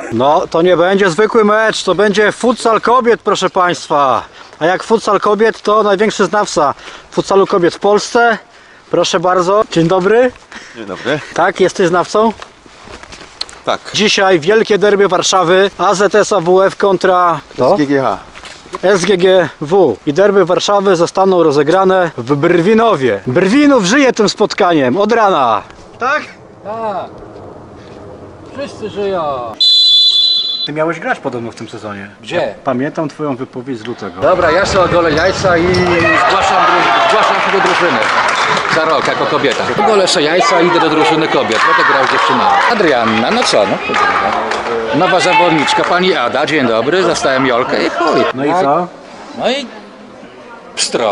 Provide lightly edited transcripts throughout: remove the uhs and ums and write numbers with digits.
No, to nie będzie zwykły mecz, to będzie futsal kobiet, proszę Państwa. A jak futsal kobiet, to największy znawca futsalu kobiet w Polsce. Proszę bardzo. Dzień dobry. Dzień dobry. Tak, jesteś znawcą? Tak. Dzisiaj wielkie derby Warszawy, AZS AWF kontra SGGH. SGGW. I derby Warszawy zostaną rozegrane w Brwinowie. Brwinów żyje tym spotkaniem od rana. Tak? Tak. Wszyscy żyją. Ty miałeś grać podobno w tym sezonie. Gdzie? Pamiętam twoją wypowiedź z lutego. Dobra, ja sobie ogolę jajca i zgłaszam się do drużyny. Za rok, jako kobieta. Ogolę sobie jajca i idę do drużyny kobiet. Będę grał z dziewczynami. Adrianna, no co? No, nowa zawodniczka, pani Ada, dzień dobry. Zastałem Jolkę i chuj. No i co? No i pstro.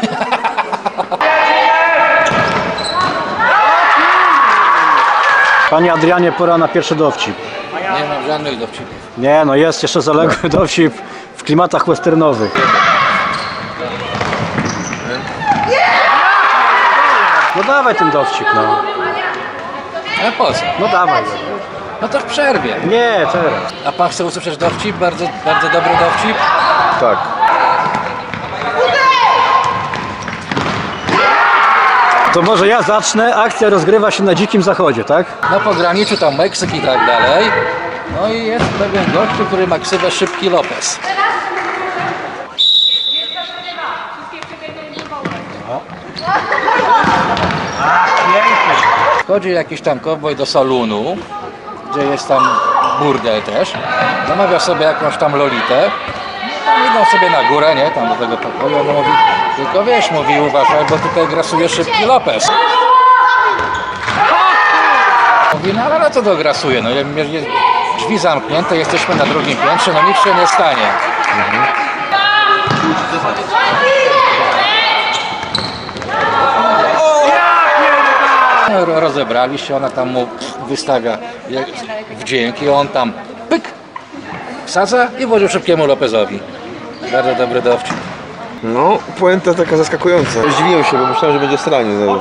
Panie Adrianie, pora na pierwszy dowcip. Nie mam żadnych dowcipów. Nie, no jest jeszcze zaległy dowcip w klimatach westernowych. No dawaj ten dowcip, no. Ale po co? No dawaj. No to w przerwie. Nie, teraz. A pan chce usłyszeć dowcip? Bardzo dobry dowcip. Tak. To może ja zacznę. Akcja rozgrywa się na Dzikim Zachodzie, tak? Na pograniczu tam Meksyk i tak dalej. No i jest pewien gościu, który ma ksywę Szybki Lopez. Wchodzi jakiś tam kowboj do salonu, gdzie jest tam burdel też. Zamawia sobie jakąś tam lolitę. Idą sobie na górę, nie? Tam do tego pokoju. On mówi, tylko wiesz, mówi, uważaj, bo tutaj grasuje Szybki Lopez. Mówi, no ale co to grasuje? No drzwi zamknięte, jesteśmy na drugim piętrze, no nic się nie stanie. No, rozebrali się, ona tam mu wystawia wdzięk i on tam pyk, wsadza i włożył Szybkiemu Lopezowi. Bardzo dobry dowcip. No, puenta taka zaskakująca. Zdziwiłem się, bo myślałem, że będzie stranie znowu.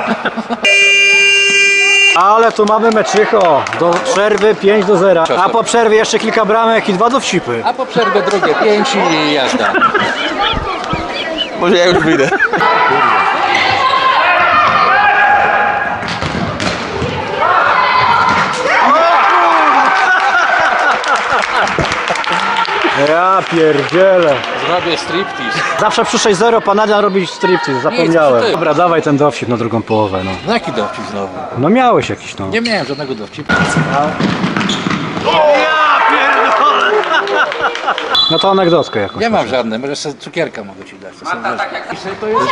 Ale tu mamy meczycho. Do przerwy 5-0. A po przerwie jeszcze kilka bramek i 2 dowcipy. A po przerwie drugie 5 i jazda. Może ja już wyjdę. Ja pierdzielę. Zrobię striptease. Zawsze przy 6-0 pan Adrian robi striptease, zapomniałem. Nic, ty. Dobra, dawaj ten dowcip na drugą połowę, no. No jaki dowcip znowu? No miałeś jakiś, no. Nie miałem żadnego dowcipu. No to anegdotkę jakąś. Nie mam żadnej, może sobie cukierka mogę ci dać. To są to jest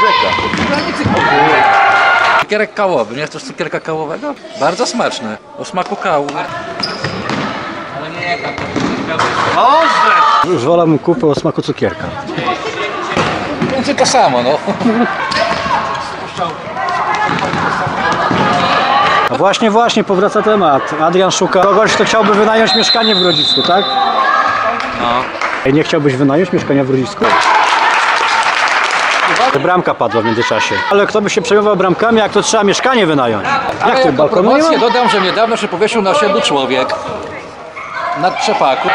cukierek kałowy, nie chcesz cukierka kałowego? Bardzo smaczne, o smaku kału. Ale nie tam. Już wolałbym kupę o smaku cukierka. Więcej to samo, no. A właśnie powraca temat. Adrian szuka kogoś, kto chciałby wynająć mieszkanie w Grodzisku, tak? No. Ej, nie chciałbyś wynająć mieszkania w Grodzisku? Bramka padła w międzyczasie. Ale kto by się przejmował bramkami, jak to trzeba mieszkanie wynająć? Ale Jak to, jako balkonu nie ma? promocję dodam, że niedawno się powiesił na osiedlu człowiek. Na trzepaku.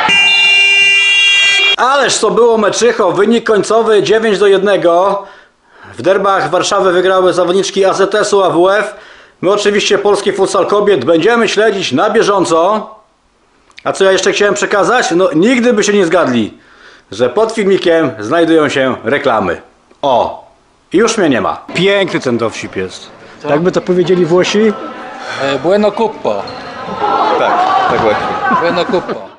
Ależ to było meczycho, wynik końcowy 9-1. W derbach Warszawy wygrały zawodniczki AZS-u AWF. My oczywiście polski futsal kobiet będziemy śledzić na bieżąco. A co ja jeszcze chciałem przekazać? No nigdy by się nie zgadli, że pod filmikiem znajdują się reklamy. O! I już mnie nie ma. Piękny ten dowcip jest. Jakby to powiedzieli Włosi? Bueno cuppo. Tak, tak właśnie. Bueno cuppo.